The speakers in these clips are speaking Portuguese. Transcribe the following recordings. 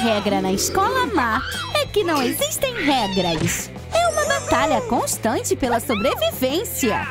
regra na escola má é que não existem regras. É uma batalha constante pela sobrevivência.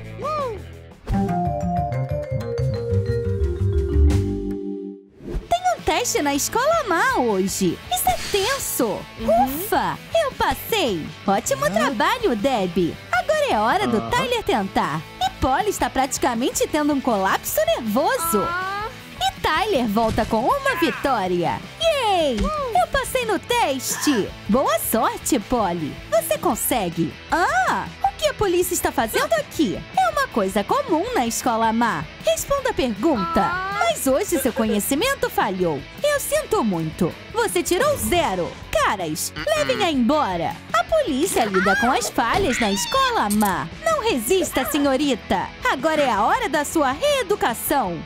Tem um teste na escola má hoje. Isso é tenso. Ufa, eu passei. Ótimo trabalho, Debbie. Agora é hora do Tyler tentar. E Polly está praticamente tendo um colapso nervoso. E Tyler volta com uma vitória. Yay! Eu passei no teste. Boa sorte, Polly. Você consegue. O que a polícia está fazendo aqui? É uma coisa comum na escola má. Responda a pergunta. Mas hoje seu conhecimento falhou. Eu sinto muito. Você tirou 0. Caras, levem-a embora. A polícia lida com as falhas na escola má. Não resista, senhorita. Agora é a hora da sua reeducação.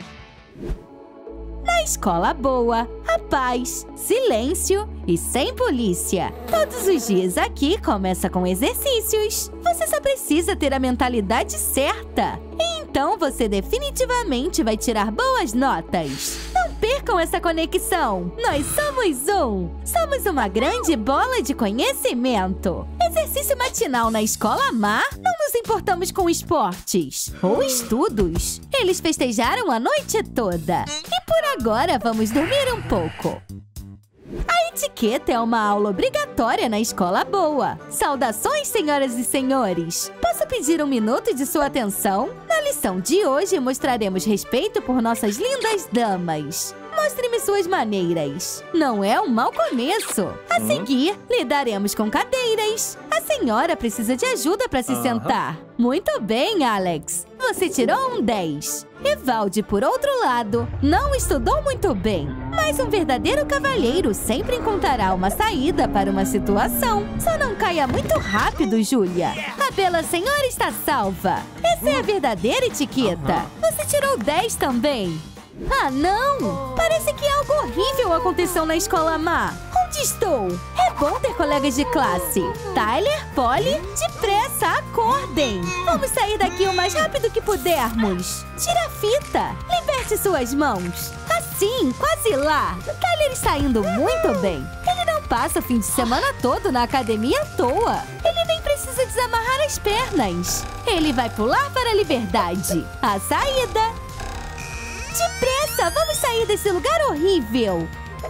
Na escola boa, a paz, silêncio e sem polícia. Todos os dias aqui começa com exercícios. Você só precisa ter a mentalidade certa. E então você definitivamente vai tirar boas notas. Não percam essa conexão. Nós somos um. Somos uma grande bola de conhecimento. Exercício matinal na escola má? Não nos importamos com esportes ou estudos. Eles festejaram a noite toda. E por agora vamos dormir um pouco. A etiqueta é uma aula obrigatória na escola boa. Saudações, senhoras e senhores! Posso pedir um minuto de sua atenção? Na lição de hoje, mostraremos respeito por nossas lindas damas. Mostre-me suas maneiras. Não é um mau começo. A seguir, lidaremos com cadeiras. A senhora precisa de ajuda para se sentar. Muito bem, Alex. Você tirou um 10. Evaldi, por outro lado, não estudou muito bem. Mas um verdadeiro cavalheiro sempre encontrará uma saída para uma situação. Só não caia muito rápido, Júlia. A bela senhora está salva. Essa é a verdadeira etiqueta. Você tirou 10 também. Ah, não! Parece que algo horrível aconteceu na escola má. Onde estou? É bom ter colegas de classe. Tyler, Polly, depressa, acordem! Vamos sair daqui o mais rápido que pudermos. Tira a fita. Liberte suas mãos. Assim, quase lá. Tyler está indo muito bem. Ele não passa o fim de semana todo na academia à toa. Ele nem precisa desamarrar as pernas. Ele vai pular para a liberdade. A saída. Depressa! Vamos sair desse lugar horrível!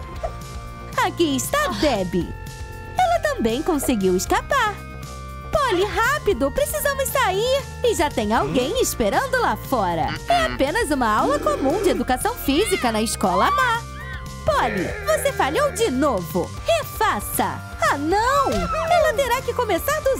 Aqui está Debbie. Ela também conseguiu escapar. Polly, rápido! Precisamos sair! E já tem alguém esperando lá fora. É apenas uma aula comum de educação física na escola má. Polly, você falhou de novo. Refaça! Ah, não! Ela terá que começar do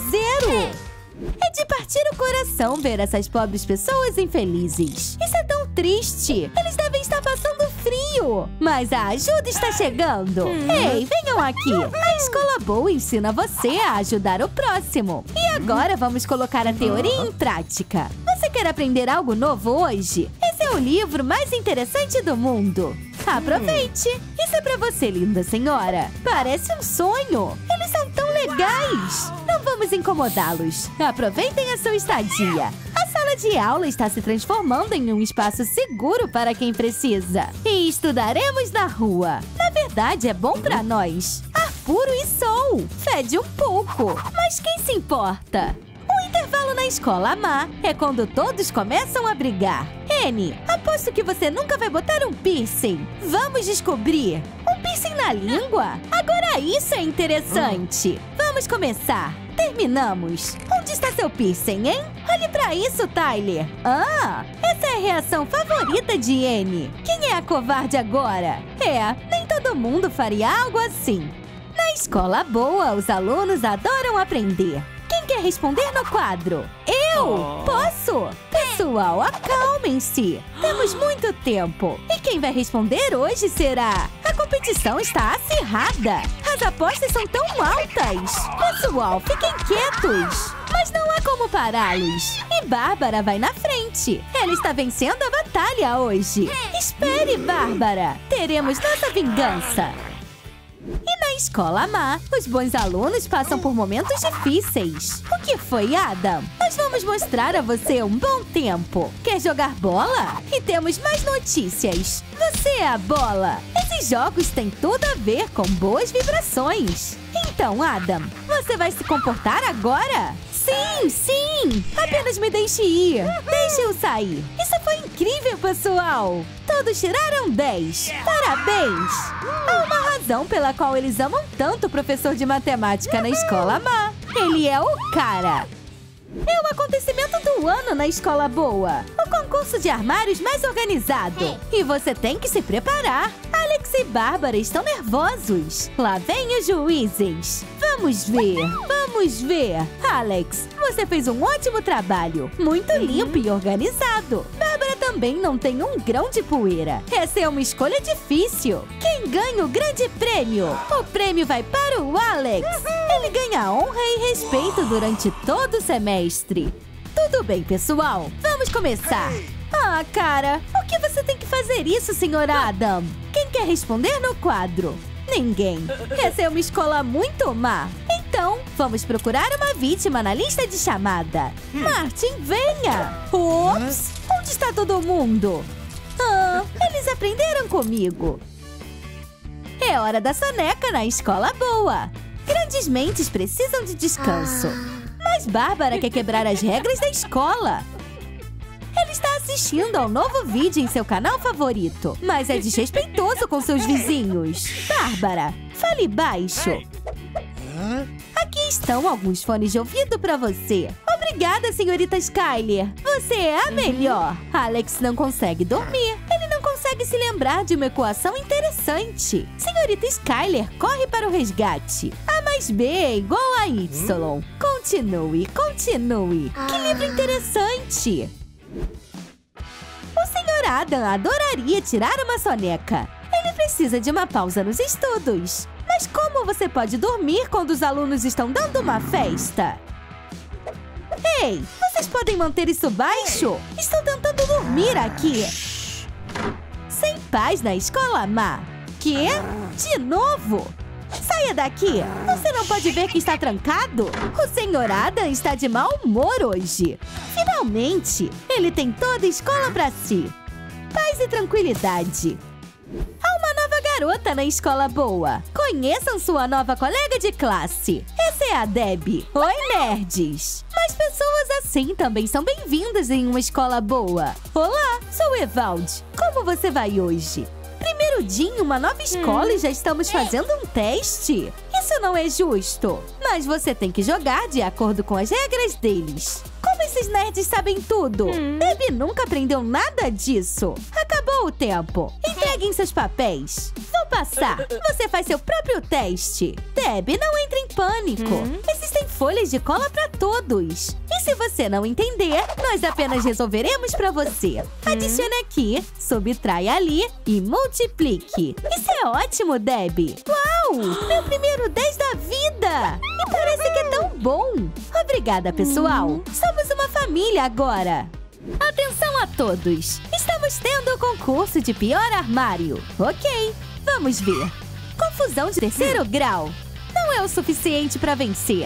0. É de partir o coração ver essas pobres pessoas infelizes. Isso é tão triste. Eles devem estar passando frio. Mas a ajuda está chegando. Ei, venham aqui. A escola boa ensina você a ajudar o próximo. E agora vamos colocar a teoria em prática. Você quer aprender algo novo hoje? Esse é o livro mais interessante do mundo. Aproveite! Isso é pra você, linda senhora. Parece um sonho. Eles são tão legais. Não vamos incomodá-los. Aproveitem a sua estadia. A sala de aula está se transformando em um espaço seguro para quem precisa. E estudaremos na rua. Na verdade, é bom pra nós. Ar puro e sol. Fede um pouco. Mas quem se importa? O intervalo na escola má é quando todos começam a brigar. Annie, aposto que você nunca vai botar um piercing. Vamos descobrir. Um piercing na língua? Agora isso é interessante. Vamos começar. Terminamos. Onde está seu piercing, hein? Olhe pra isso, Tyler. Ah, essa é a reação favorita de Annie. Quem é a covarde agora? Nem todo mundo faria algo assim. Na escola boa, os alunos adoram aprender. Quem quer responder no quadro? Eu! Posso? Pessoal, acalmem-se. Temos muito tempo. E quem vai responder hoje será... A competição está acirrada. As apostas são tão altas. Pessoal, fiquem quietos. Mas não há como pará-los. E Bárbara vai na frente. Ela está vencendo a batalha hoje. Espere, Bárbara. Teremos nossa vingança. E na escola má, os bons alunos passam por momentos difíceis. O que foi, Adam? Nós vamos mostrar a você um bom tempo. Quer jogar bola? E temos mais notícias. Você é a bola. Esse Esses jogos têm tudo a ver com boas vibrações. Então, Adam, você vai se comportar agora? Sim, sim! Apenas me deixe ir. Deixe eu sair. Isso foi incrível, pessoal! Todos tiraram 10. Parabéns! Há uma razão pela qual eles amam tanto o professor de matemática na Escola Má. Ele é o cara! É o acontecimento do ano na Escola Boa. O concurso de armários mais organizado. E você tem que se preparar. Alex e Bárbara estão nervosos. Lá vem os juízes. Vamos ver, vamos ver. Alex, você fez um ótimo trabalho. Muito limpo e organizado. Bárbara também não tem um grão de poeira. Essa é uma escolha difícil. Quem ganha o grande prêmio? O prêmio vai para o Alex. Ele ganha honra e respeito durante todo o semestre. Tudo bem, pessoal. Vamos começar. Ah, cara, por que você tem que fazer isso, Sr. Adam? Quem quer responder no quadro? Ninguém. Essa é uma escola muito má. Então, vamos procurar uma vítima na lista de chamada. Martin, venha! Ops! Onde está todo mundo? Ah, eles aprenderam comigo. É hora da soneca na Escola Boa. Grandes mentes precisam de descanso. Mas Bárbara quer quebrar as regras da escola. Ele está assistindo ao novo vídeo em seu canal favorito, mas é desrespeitoso com seus vizinhos. Bárbara, fale baixo. Aqui estão alguns fones de ouvido para você. Obrigada, senhorita Skyler. Você é a melhor. Alex não consegue dormir. Ele não consegue se lembrar de uma equação interessante. Senhorita Skyler corre para o resgate. A mais B é igual a Y. Continue, continue. Que livro interessante. O Sr. Adam adoraria tirar uma soneca. Ele precisa de uma pausa nos estudos. Mas como você pode dormir quando os alunos estão dando uma festa? Ei, vocês podem manter isso baixo? Estou tentando dormir aqui. Sem paz na Escola Má. Quê? De novo? Saia daqui! Você não pode ver que está trancado? O Sr. Adam está de mau humor hoje. Finalmente, ele tem toda a escola para si. Paz e tranquilidade. Há uma nova garota na Escola Boa. Conheçam sua nova colega de classe. Essa é a Debbie. Oi, nerds! Mas pessoas assim também são bem-vindas em uma escola boa. Olá, sou Evald. Como você vai hoje? Primeiro dia em uma nova escola e já estamos fazendo um teste? Isso não é justo. Mas você tem que jogar de acordo com as regras deles. Como esses nerds sabem tudo? Debbie nunca aprendeu nada disso. Acabou o tempo. Entreguem seus papéis. Vou passar. Você faz seu próprio teste. Debbie, não entre em pânico. Existem folhas de cola para todos. E se você não entender, nós apenas resolveremos para você. Adicione aqui, subtrai ali e multiplique. Isso é ótimo, Debbie. Uau! Meu primeiro 10 da vida! E parece que é tão bom. Obrigada, pessoal. Somos uma família agora. Atenção a todos! Estamos tendo o concurso de pior armário. Ok, vamos ver. Confusão de terceiro grau. Não é o suficiente para vencer.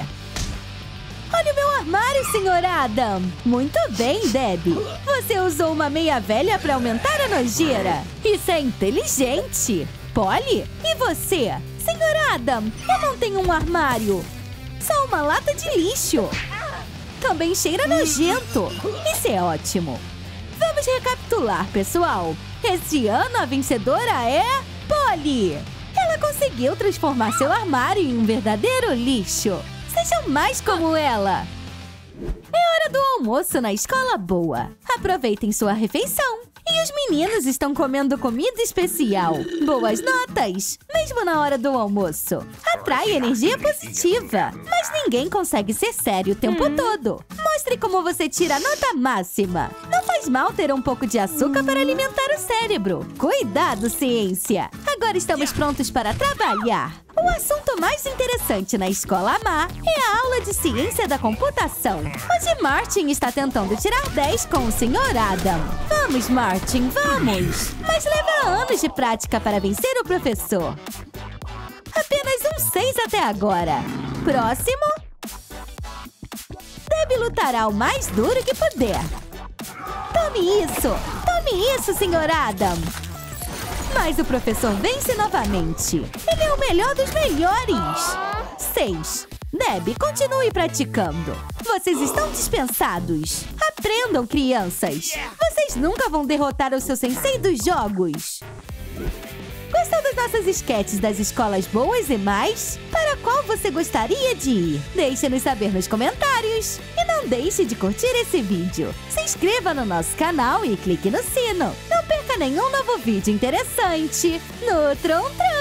Olha o meu armário, Sr. Adam. Muito bem, Debbie. Você usou uma meia velha para aumentar a nojeira. Isso é inteligente. Polly, e você? Sr. Adam, eu não tenho um armário. Só uma lata de lixo. Também cheira nojento. Isso é ótimo. Vamos recapitular, pessoal. Esse ano a vencedora é Polly. Ela conseguiu transformar seu armário em um verdadeiro lixo. Sejam mais como ela. É hora do almoço na Escola Boa. Aproveitem sua refeição. E os meninos estão comendo comida especial. Boas notas, mesmo na hora do almoço. Atrai energia positiva. Mas ninguém consegue ser sério o tempo todo. Mostre como você tira a nota máxima. Não faz mal ter um pouco de açúcar para alimentar o cérebro. Cuidado, ciência. Agora estamos prontos para trabalhar. O assunto mais interessante na Escola Má é a aula de ciência da computação. Hoje Martin está tentando tirar 10 com o Sr. Adam. Vamos, Martin, vamos! Mas leva anos de prática para vencer o professor. Apenas um 6 até agora. Próximo. Debbie lutará o mais duro que puder. Tome isso, Sr. Adam. Mas o professor vence novamente. Ele é o melhor dos melhores. 6. Debbie, continue praticando. Vocês estão dispensados. Aprendam, crianças. Vocês nunca vão derrotar o seu sensei dos jogos. Gostou das nossas esquetes das escolas boas e mais? Para qual você gostaria de ir? Deixe-nos saber nos comentários. E não deixe de curtir esse vídeo. Se inscreva no nosso canal e clique no sino. Não perca nenhum novo vídeo interessante no Tron Tron.